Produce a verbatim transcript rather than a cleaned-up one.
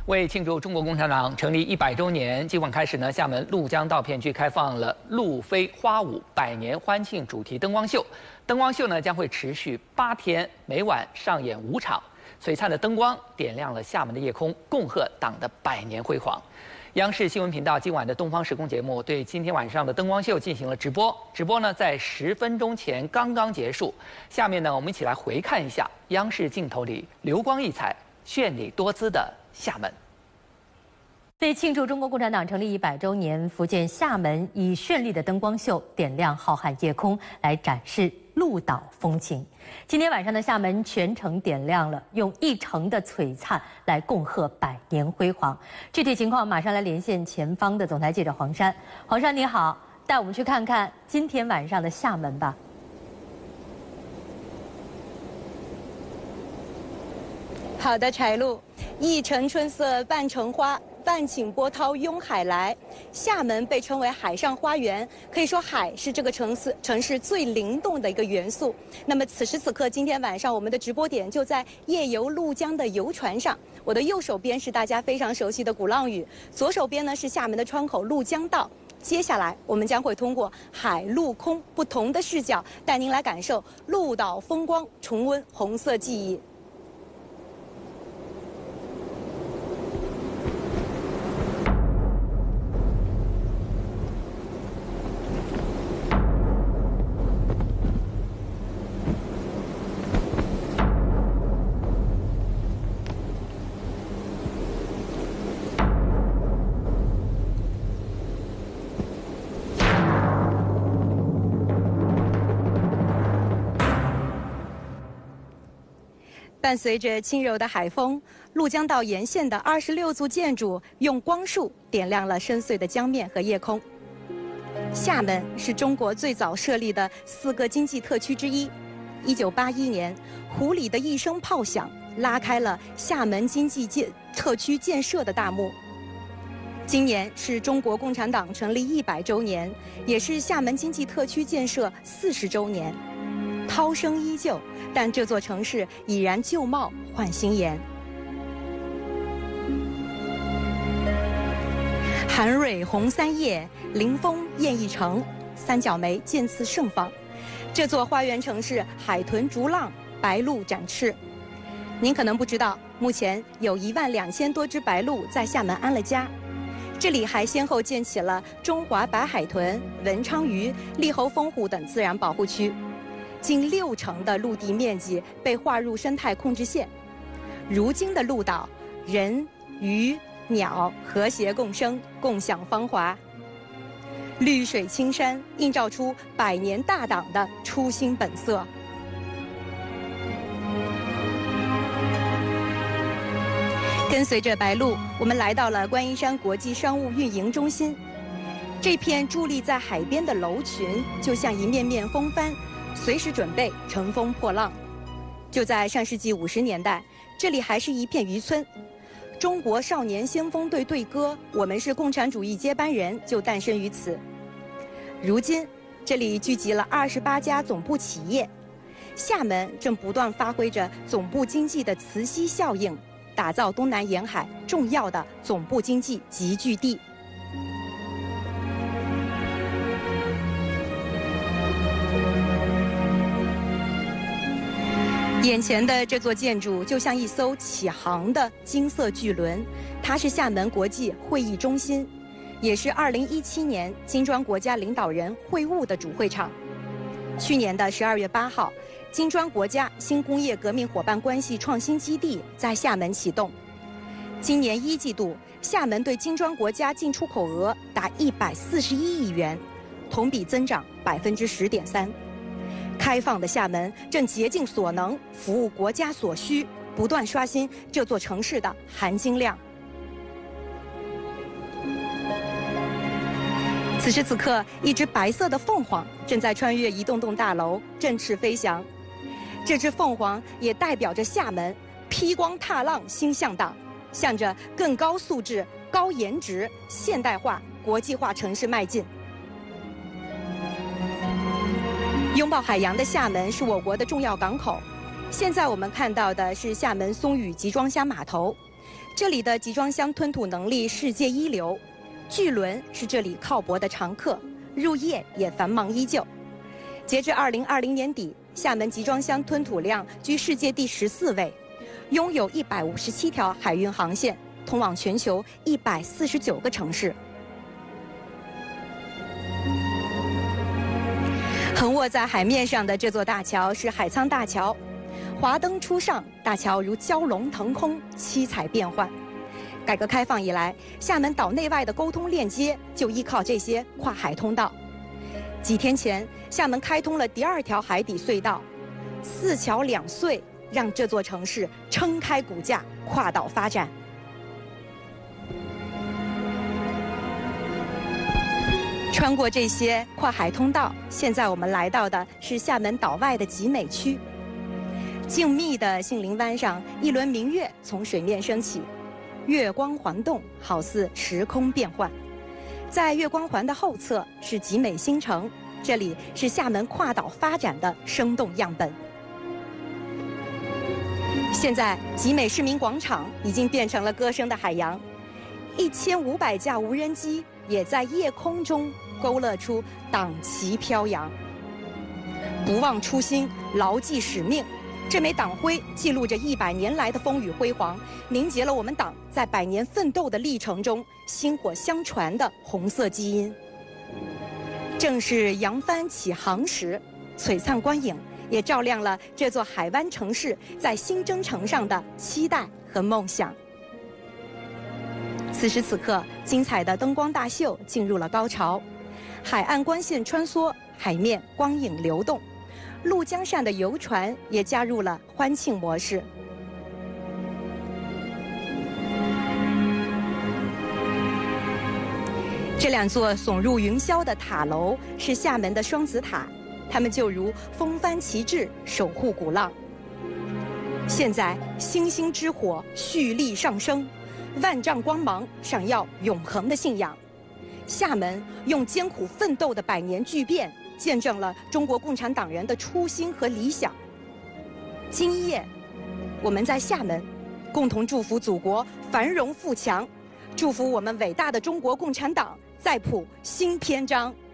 为庆祝中国共产党成立一百周年，今晚开始呢，厦门鹭江道片区开放了“鹭飞花舞”百年欢庆主题灯光秀。灯光秀呢将会持续八天，每晚上演五场。璀璨的灯光点亮了厦门的夜空，恭贺党的百年辉煌。央视新闻频道今晚的东方时空节目对今天晚上的灯光秀进行了直播，直播呢在十分钟前刚刚结束。下面呢，我们一起来回看一下央视镜头里流光溢彩、绚丽多姿的厦门。 为庆祝中国共产党成立一百周年，福建厦门以绚丽的灯光秀点亮浩瀚夜空，来展示鹭岛风情。今天晚上的厦门全城点亮了，用一城的璀璨来恭贺百年辉煌。具体情况马上来连线前方的总台记者黄珊。黄珊你好，带我们去看看今天晚上的厦门吧。 好的，柴露，一城春色半城花。半顷波涛拥海来，厦门被称为海上花园，可以说海是这个城市城市最灵动的一个元素。那么此时此刻，今天晚上我们的直播点就在夜游鹭江的游船上。我的右手边是大家非常熟悉的鼓浪屿，左手边呢是厦门的窗口鹭江道。接下来我们将会通过海陆空不同的视角，带您来感受鹭岛风光，重温红色记忆。伴随着轻柔的海风，鹭江道沿线的二十六组建筑用光束点亮了深邃的江面和夜空。厦门是中国最早设立的四个经济特区之一。一九八一年，湖里的一声炮响，拉开了厦门经济建特区建设的大幕。今年是中国共产党成立一百周年，也是厦门经济特区建设四十周年。涛声依旧，但这座城市已然旧貌换新颜。韩蕊红三叶，临风艳一城，三角梅渐次盛放。这座花园城市海豚逐浪，白鹭展翅。您可能不知道，目前有一万两千多只白鹭在厦门安了家。这里还先后建起了中华白海豚、文昌鱼、利喉风虎等自然保护区。近六成的陆地面积被划入生态控制线。如今的鹭岛，人、鱼、鸟和谐共生，共享芳华。绿水青山映照出百年大党的初心本色。跟随着白鹭，我们来到了观音山国际商务运营中心。这片伫立在海边的楼群，就像一面面风帆，随时准备乘风破浪。就在上世纪五十年代，这里还是一片渔村。中国少年先锋队队歌《我们是共产主义接班人》就诞生于此。如今，这里聚集了二十八家总部企业。厦门正不断发挥着总部经济的磁吸效应，打造东南沿海重要的总部经济集聚地。眼前的这座建筑就像一艘起航的金色巨轮，它是厦门国际会议中心，也是二零一七年金砖国家领导人会晤的主会场。去年的十二月八号，金砖国家新工业革命伙伴关系创新基地在厦门启动。今年一季度，厦门对金砖国家进出口额达一百四十一亿元，同比增长百分之十点三。开放的厦门正竭尽所能服务国家所需，不断刷新这座城市的含金量。此时此刻，一只白色的凤凰正在穿越一栋栋大楼，振翅飞翔。这只凤凰也代表着厦门披光踏浪新向党，向着更高素质、高颜值、现代化、国际化城市迈进。拥抱海洋的厦门是我国的重要港口。现在我们看到的是厦门松屿集装箱码头， 这里的集装箱吞吐能力世界一流，巨轮是这里靠泊的常客，入夜也繁忙依旧。截至二零二零年底，厦门集装箱吞吐量居世界第十四位，拥有一百五十七条海运航线，通往全球一百四十九个城市。横卧在海面上的这座大桥是海沧大桥，华灯初上，大桥如蛟龙腾空，七彩变幻。改革开放以来，厦门岛内外的沟通链接就依靠这些跨海通道。几天前，厦门开通了第二条海底隧道，四桥两隧让这座城市撑开骨架，跨岛发展。穿过这些跨海通道，现在我们来到的是厦门岛外的集美区。静谧的杏林湾上，一轮明月从水面升起，月光环动，好似时空变幻。在月光环的后侧是集美新城，这里是厦门跨岛发展的生动样本。现在，集美市民广场已经变成了歌声的海洋，一千五百架无人机也在夜空中勾勒出党旗飘扬。不忘初心，牢记使命。这枚党徽记录着一百年来的风雨辉煌，凝结了我们党在百年奋斗的历程中薪火相传的红色基因。正是扬帆起航时，璀璨光影也照亮了这座海湾城市在新征程上的期待和梦想。此时此刻，精彩的灯光大秀进入了高潮，海岸光线穿梭，海面光影流动。鹭江上的游船也加入了欢庆模式。这两座耸入云霄的塔楼是厦门的双子塔，它们就如风帆旗帜，守护鼓浪。现在，星星之火蓄力上升，万丈光芒闪耀永恒的信仰。厦门用艰苦奋斗的百年巨变，见证了中国共产党人的初心和理想。今夜，我们在厦门，共同祝福祖国繁荣富强，祝福我们伟大的中国共产党再谱新篇章。